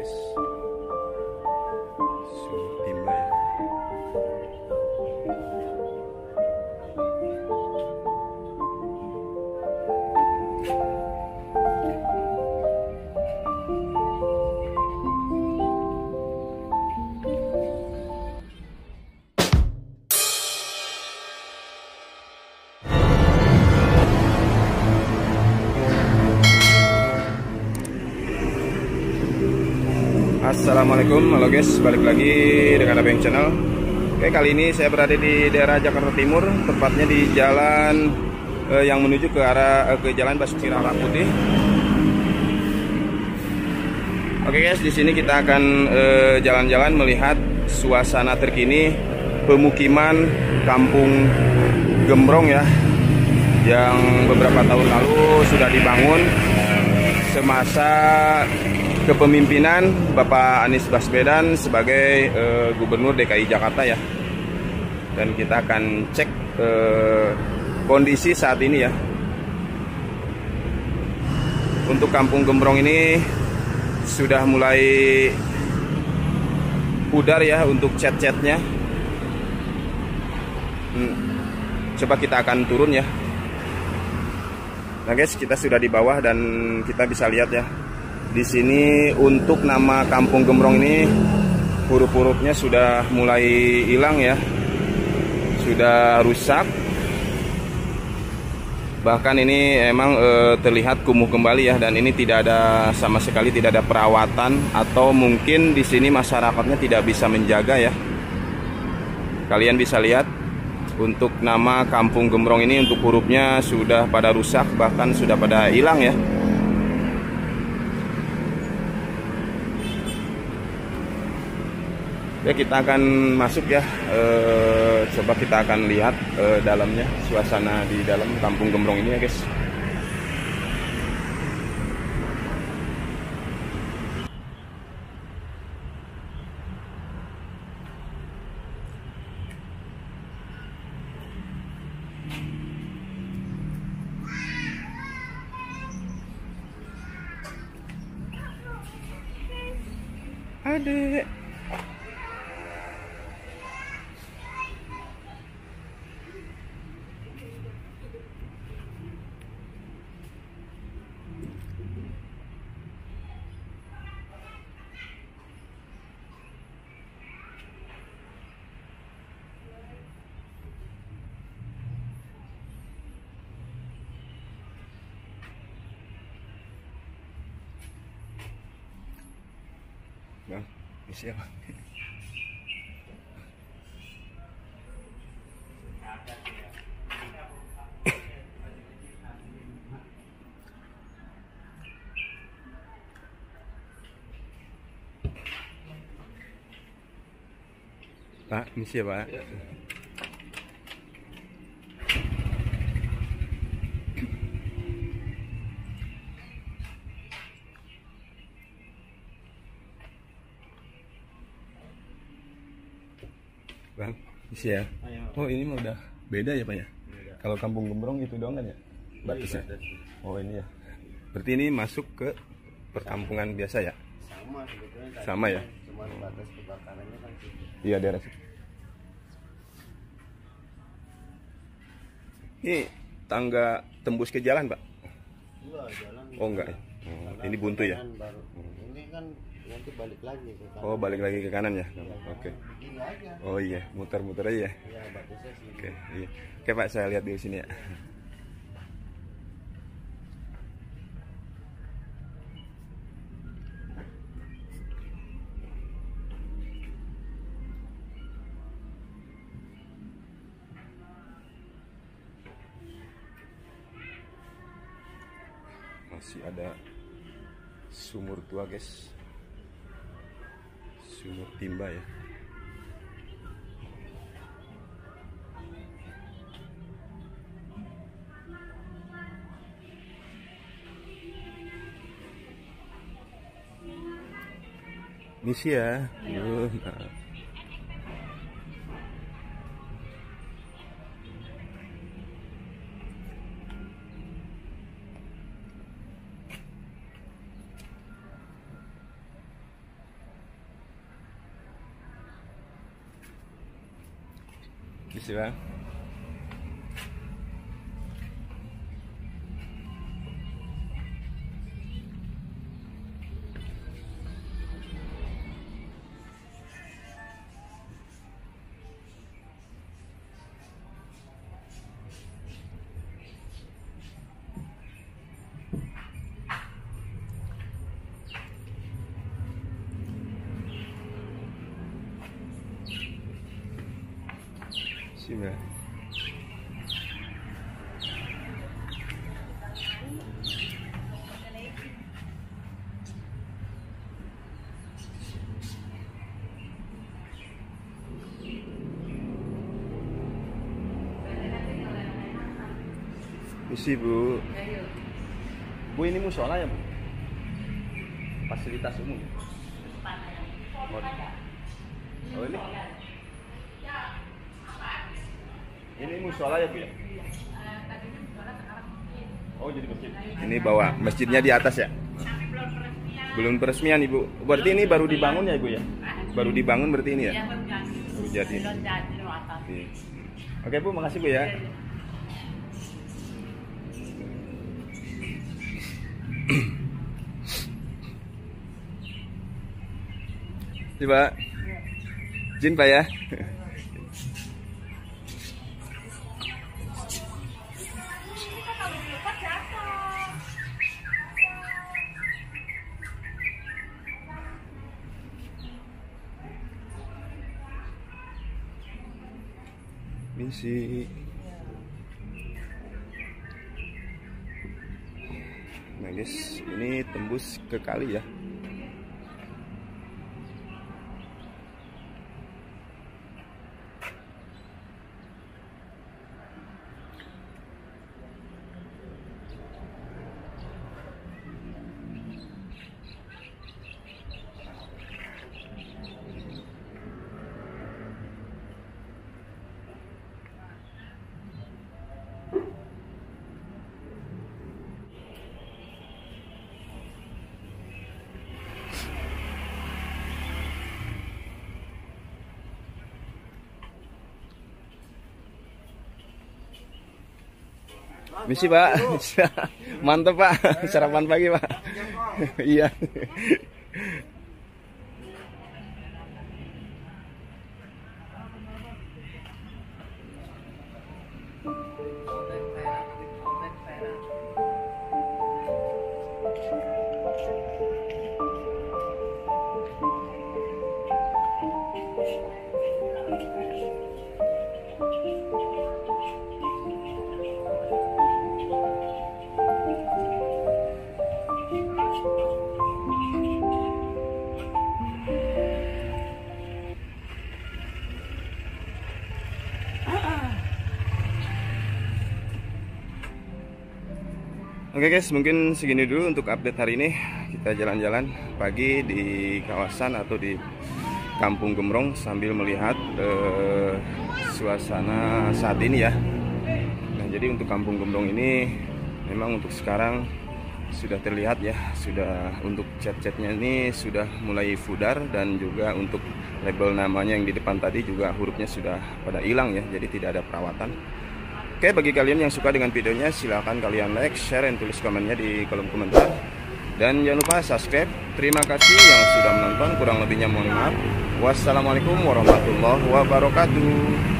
guys. Sumur timba ya. Assalamualaikum, halo guys, balik lagi dengan Abeng Channel. Oke, kali ini saya berada di daerah Jakarta Timur, tepatnya di jalan yang menuju ke arah ke Jalan Basuki Rahmatputih. Oke guys, di sini kita akan jalan-jalan melihat suasana terkini pemukiman Kampung Gembrong ya, yang beberapa tahun lalu sudah dibangun semasa kepemimpinan Bapak Anies Baswedan sebagai Gubernur DKI Jakarta ya. Dan kita akan cek kondisi saat ini ya. Untuk Kampung Gembrong ini sudah mulai pudar ya untuk cat-catnya. Coba kita akan turun ya. Nah guys, kita sudah di bawah dan kita bisa lihat ya. Di sini untuk nama Kampung Gembrong ini huruf-hurufnya sudah mulai hilang ya, sudah rusak. Bahkan ini emang terlihat kumuh kembali ya, dan ini tidak ada sama sekali, tidak ada perawatan, atau mungkin di sini masyarakatnya tidak bisa menjaga ya. Kalian bisa lihat untuk nama Kampung Gembrong ini untuk hurufnya sudah pada rusak, bahkan sudah pada hilang ya. Ya, kita akan masuk ya, coba kita akan lihat dalamnya, suasana di dalam Kampung Gembrong ini ya guys. Adek. Bang, ini siapa? Pak, ini siapa? Bang, isi ya. Oh, ini mah udah beda ya Pak ya? Kalau Kampung Gembrong itu doang kan ya? Batasnya. Oh, ini ya. Berarti ini masuk ke perkampungan biasa ya? Sama sebetulnya. Sama ya? Cuma batas kebakarannya kan gitu. Iya, daerah situ. Ini tangga tembus ke jalan, Pak? Enggak, jalan. Oh, enggak. Oh, ini buntu ya? Baru. Ini kan nanti balik lagi ke kanan. Oh, balik lagi ke kanan ya? Ya, Oke. begini aja. Oh iya, muter-muter aja ya? Ya, batasnya sih. Oke, iya. Oke Pak, saya lihat di sini ya. Masih ada sumur tua guys, sumur timba ya. Misi ya. Nah. Sih bang. Sini. Misi Bu. Bu ini musola ya Bu? Fasilitas umum. Oh ini? Ini musola ya Bu ya? Oh jadi masjid. Ini bawa masjidnya di atas ya? Belum peresmian Ibu. Berarti ini baru dibangun ya Ibu ya? Baru dibangun berarti ini ya? Baru jadi. Oke Bu, makasih Bu ya. Coba izin Pak ya. Misi. Nah guys, ini tembus ke kali ya. Misi Pak, mantap Pak, sarapan pagi Pak. Iya. Oke guys, mungkin segini dulu untuk update hari ini. Kita jalan-jalan pagi di kawasan atau di Kampung Gembrong sambil melihat suasana saat ini ya. Nah jadi untuk Kampung Gembrong ini memang untuk sekarang sudah terlihat ya, sudah untuk cat-catnya ini sudah mulai pudar, dan juga untuk label namanya yang di depan tadi juga hurufnya sudah pada hilang ya, jadi tidak ada perawatan. Oke, bagi kalian yang suka dengan videonya silahkan kalian like, share, dan tulis komennya di kolom komentar. Dan jangan lupa subscribe. Terima kasih yang sudah menonton, kurang lebihnya mohon maaf. Wassalamualaikum warahmatullahi wabarakatuh.